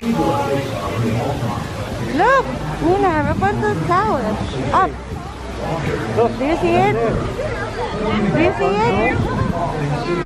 Look, Nina, look at the flowers. Up. Do you see it? Do you see it?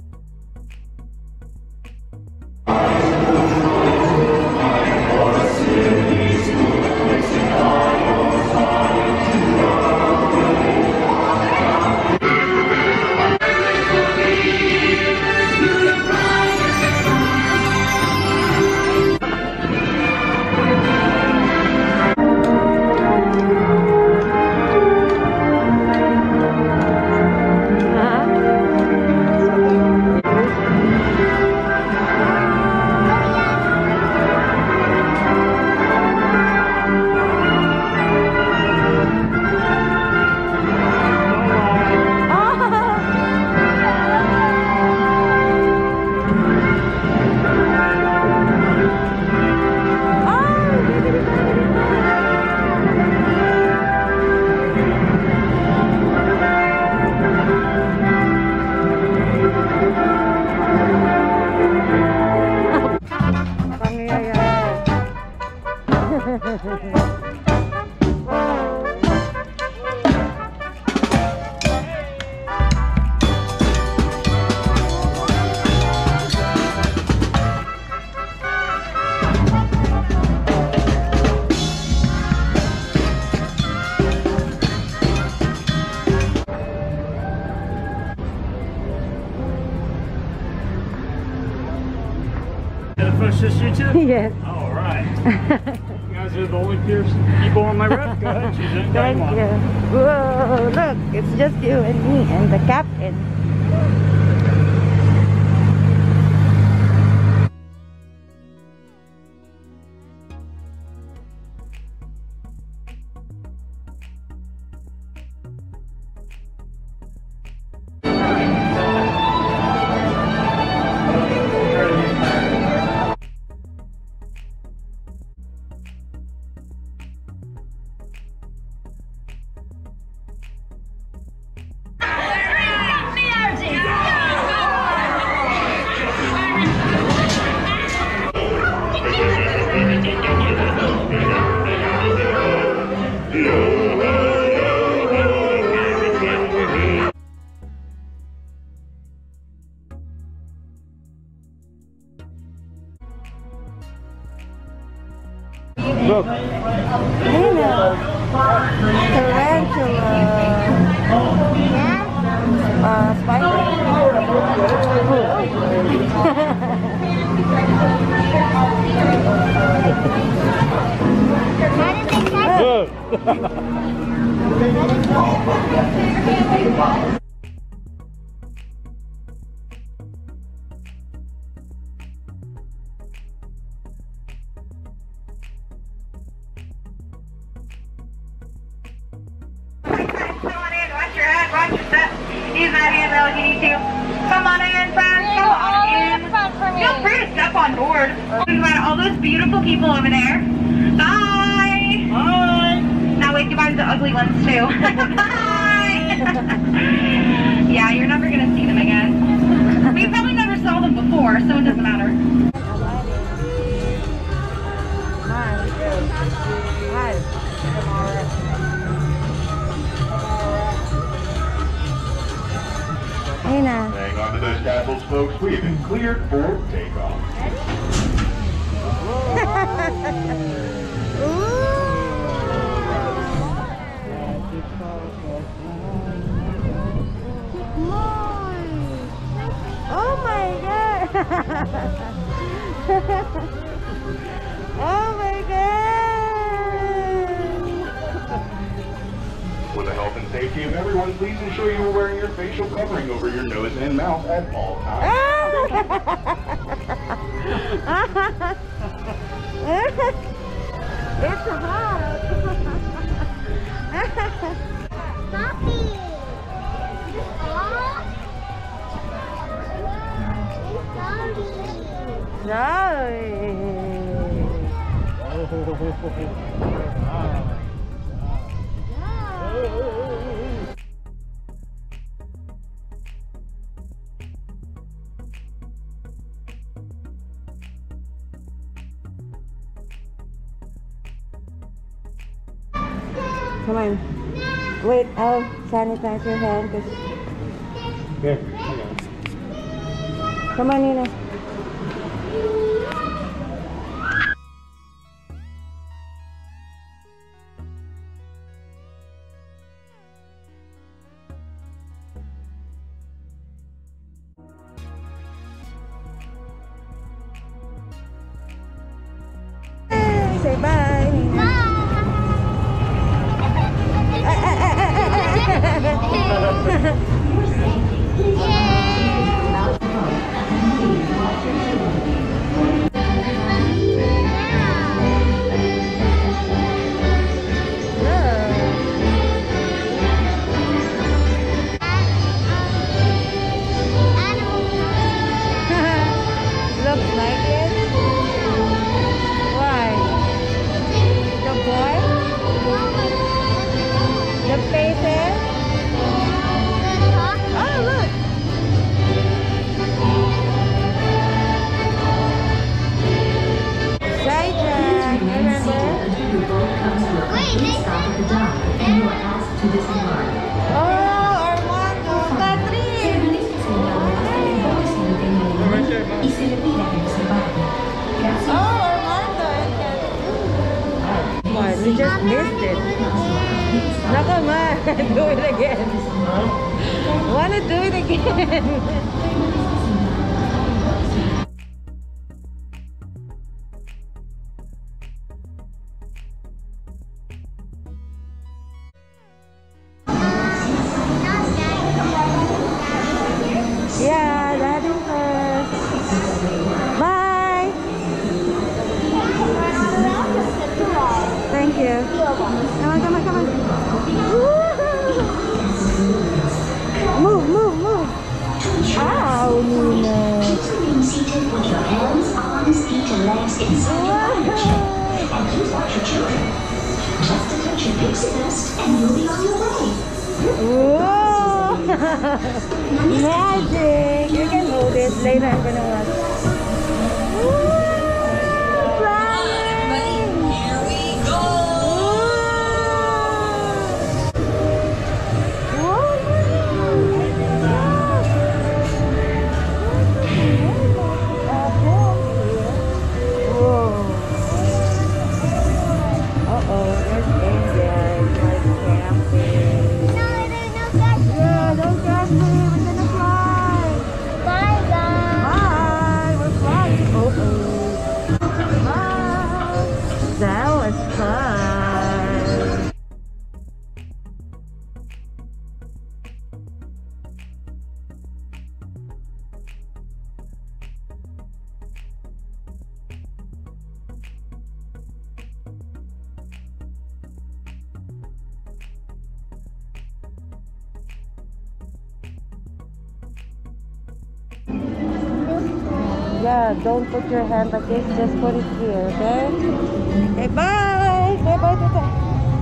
Just you two? Yes. All right. You guys are the only people on my road. Go ahead, choose any Thank one. you. Whoa, look, it's just you and me and the captain. Look. Nina, tarantula, spider. Use that handrail if you need to. Come on in, friends. Come on in. Feel free to step on board. All those beautiful people over there. Bye. Bye. Now wait, goodbye to the ugly ones too. Bye. Yeah, you're never gonna see them again. We probably never saw them before, so it doesn't matter. Nina. Hang on to those tassels, folks. We have been cleared for takeoff. Oh my god! Oh my god! For the health and safety of everyone, please ensure you are wearing your facial covering over your nose and mouth at all times. It's hot! Puppy! Come on. Wait, I'll sanitize your hand. Here, I got it. Come on, Nina. Say bye, Nina. Looks like it. Why? The boy? The faces? Oh, look. Skyjack, remember? Oh, Armando, Catherine. Oh, Armando and Catherine. Come on, we just missed it. No, come on, do it again. Wanna do it again? Yeah, Daddy first. Bye. Thank you. Come on, come on, come on. Move, move, move. Ow, Nina. Seated with your hands, arms, feet, and legs inside your chair. And please watch your children. Just attach your pixie dust and you'll be on your way. Whoa! Magic! You can hold it. Later I'm gonna watch. Woo! Flying! Here we go! Uh-oh, there's Angel. Like camping. Yeah, don't catch me. We're gonna fly. Bye, guys. Bye. We're flying. Uh-oh. Bye. That was fun. Yeah, don't put your hand like this, just put it here, okay? Okay, bye! Say bye to them.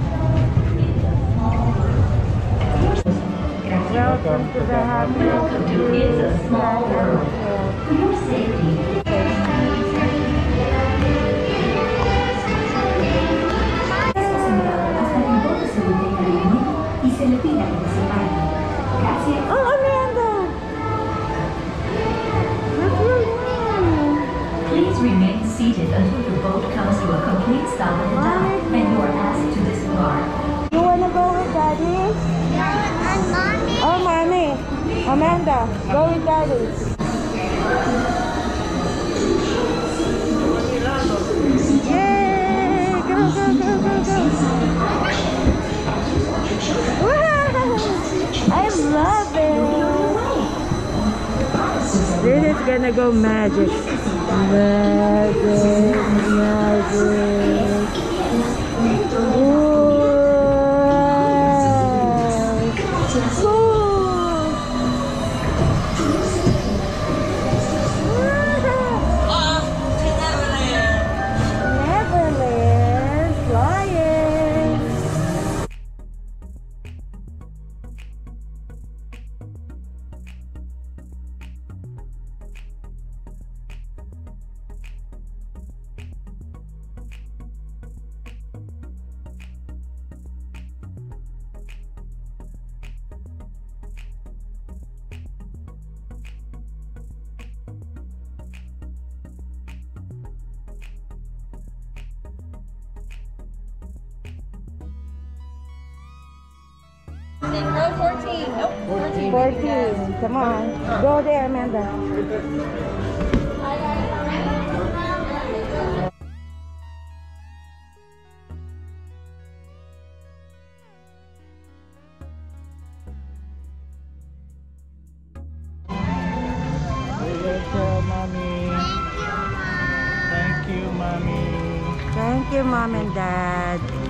Welcome to the happy small world. Oh, Amanda! That's your mom. Please remain seated until the boat comes to a complete stop at the dock and you are asked to disembark. You wanna go with Daddy? Oh, Mommy. Amanda, go with Daddy. Yay! Go, go, go, go, go. Wow! I love it. This is gonna go magic. Magic, magic. Ooh. Off to Neverland! Neverland, flying. 14. Nope. 14. 14. Come on. Go there, Amanda. Mommy. Thank you, Mommy. Thank you, Mom and Dad.